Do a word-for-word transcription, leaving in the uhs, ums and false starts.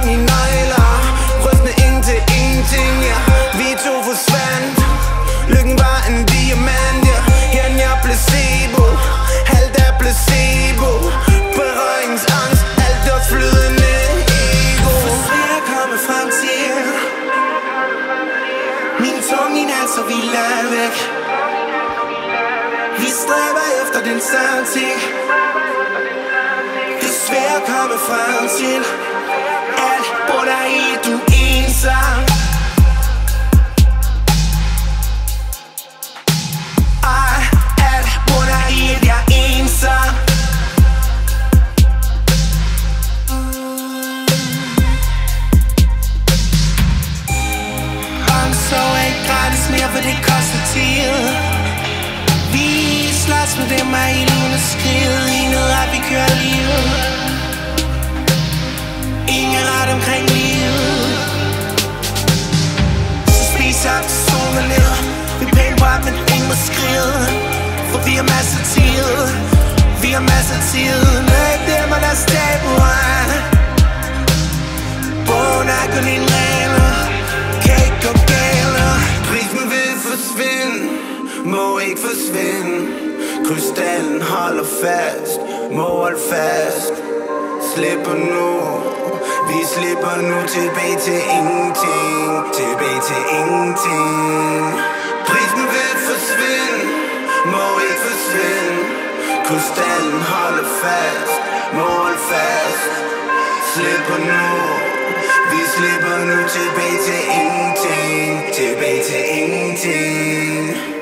gang i negler, rystende ingen til ingenting, ja. Vi to forsvandt, lykken var en diamant, ja. Her er jeg placebo, halvt er placebo. Berøringsangst, alt døds flydende ego. For svært at komme frem til min tunge i en hals, så vi lader væk. Vi stræber efter den samme ting. Det er svært at komme frem til. Alt bunder i, du er ensom. Ej, alt bunder i, at jeg er ensom. Omsorg er ikke gratis mere, for det koster tid. Vi slås med dem af ilden og skridt i noget ret, vi kører livet. Ingen ret omkring livet. Så spis op til solen ned. Vi pænt på op, men ingen må skride. For vi har masser af tid. Vi har masser af tid. Med dem og deres tabuer. Bogen er kun en regel. Kan ikke gå gale. Prisen vil forsvinde, må ikke forsvinde. Krystallen holder fast, må holde fast. Slipper nu, vi slipper nu. Tilbage til ingenting, tilbage til ingenting. Prisen vil forsvinde, må ikke forsvinde. Krystallen holder fast, må holde fast. Slipper nu, vi slipper nu. Tilbage til ingenting, tilbage til ingenting.